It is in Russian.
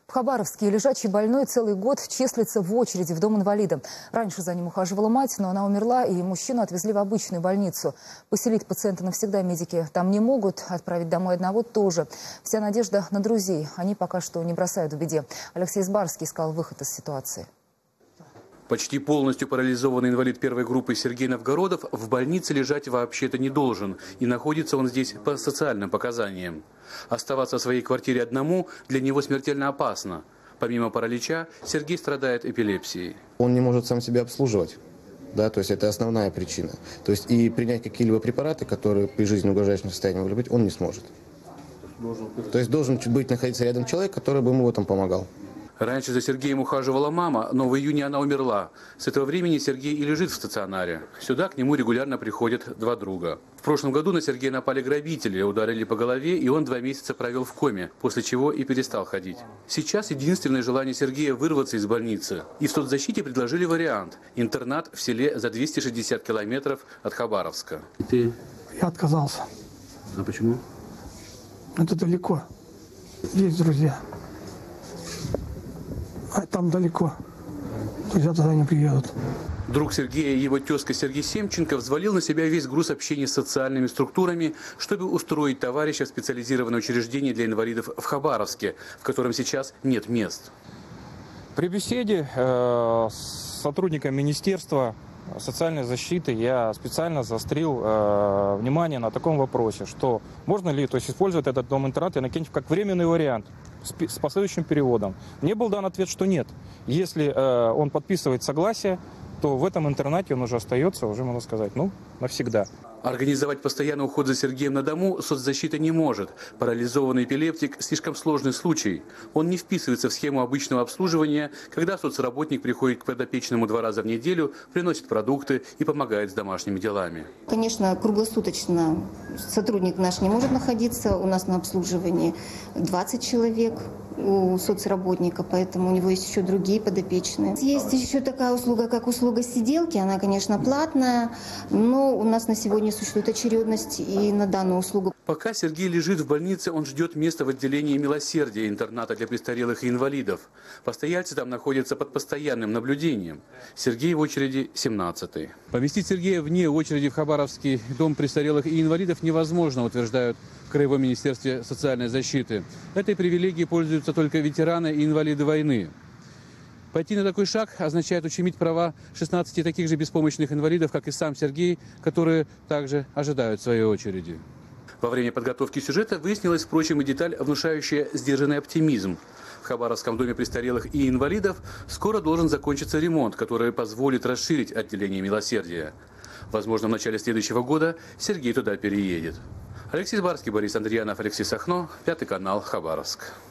В Хабаровске лежачий больной целый год числится в очереди в дом инвалида. Раньше за ним ухаживала мать, но она умерла, и мужчину отвезли в обычную больницу. Поселить пациента навсегда медики там не могут, отправить домой одного тоже. Вся надежда на друзей. Они пока что не бросают в беде. Алексей Избарский искал выход из ситуации. Почти полностью парализованный инвалид первой группы Сергей Новгородов в больнице лежать вообще-то не должен. И находится он здесь по социальным показаниям. Оставаться в своей квартире одному для него смертельно опасно. Помимо паралича, Сергей страдает эпилепсией. Он не может сам себя обслуживать. Да, то есть это основная причина. То есть и принять какие-либо препараты, которые при жизни угрожающем состоянии могут быть, он не сможет. То есть должен находиться рядом человек, который бы ему в этом помогал. Раньше за Сергеем ухаживала мама, но в июне она умерла. С этого времени Сергей и лежит в стационаре. Сюда к нему регулярно приходят два друга. В прошлом году на Сергея напали грабители, ударили по голове, и он 2 месяца провел в коме, после чего и перестал ходить. Сейчас единственное желание Сергея вырваться из больницы. И в соцзащите предложили вариант – интернат в селе за 260 километров от Хабаровска. И ты? Я отказался. А почему? Это далеко. Есть друзья. А там далеко. Друзья туда не приедут. Друг Сергея и его тезка Сергей Семченко взвалил на себя весь груз общения с социальными структурами, чтобы устроить товарища в специализированное учреждение для инвалидов в Хабаровске, в котором сейчас нет мест. При беседе с сотрудником Министерства социальной защиты я специально заострил внимание на таком вопросе, что можно ли использовать этот дом-интернат и накинуть как временный вариант с последующим переводом. Мне был дан ответ, что нет. Если он подписывает согласие, то в этом интернате он уже остается, уже можно сказать, навсегда. Организовать постоянный уход за Сергеем на дому соцзащита не может. Парализованный эпилептик – слишком сложный случай. Он не вписывается в схему обычного обслуживания, когда соцработник приходит к подопечному 2 раза в неделю, приносит продукты и помогает с домашними делами. Конечно, круглосуточно сотрудник наш не может находиться. У нас на обслуживании 20 человек у соцработника, поэтому у него есть еще другие подопечные. Есть еще такая услуга, как услуга сиделки. Она, конечно, платная, но у нас на сегодня существует очередность и на данную услугу. Пока Сергей лежит в больнице, он ждет места в отделении милосердия интерната для престарелых и инвалидов. Постояльцы там находятся под постоянным наблюдением. Сергей в очереди 17-й. Поместить Сергея вне очереди в Хабаровский дом престарелых и инвалидов невозможно, утверждают в Краевом министерстве социальной защиты. Этой привилегией пользуются только ветераны и инвалиды войны. Пойти на такой шаг означает ущемить права 16 таких же беспомощных инвалидов, как и сам Сергей, которые также ожидают своей очереди. Во время подготовки сюжета выяснилась, впрочем, и деталь, внушающая сдержанный оптимизм. В Хабаровском доме престарелых и инвалидов скоро должен закончиться ремонт, который позволит расширить отделение милосердия. Возможно, в начале следующего года Сергей туда переедет. Алексей Избарский, Борис Андриянов, Алексей Сахно, 5 канал, Хабаровск.